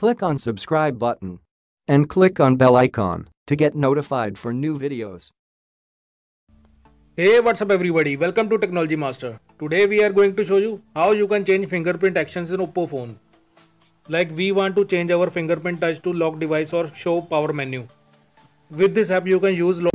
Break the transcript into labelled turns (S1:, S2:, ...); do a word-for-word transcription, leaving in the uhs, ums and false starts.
S1: Click on subscribe button and click on bell icon to get notified for new videos.
S2: Hey, what's up everybody, welcome to Technology Master. Today we are going to show you how you can change fingerprint actions in Oppo phone. Like we want to change our fingerprint touch to lock device or show power menu. With this app you can use lock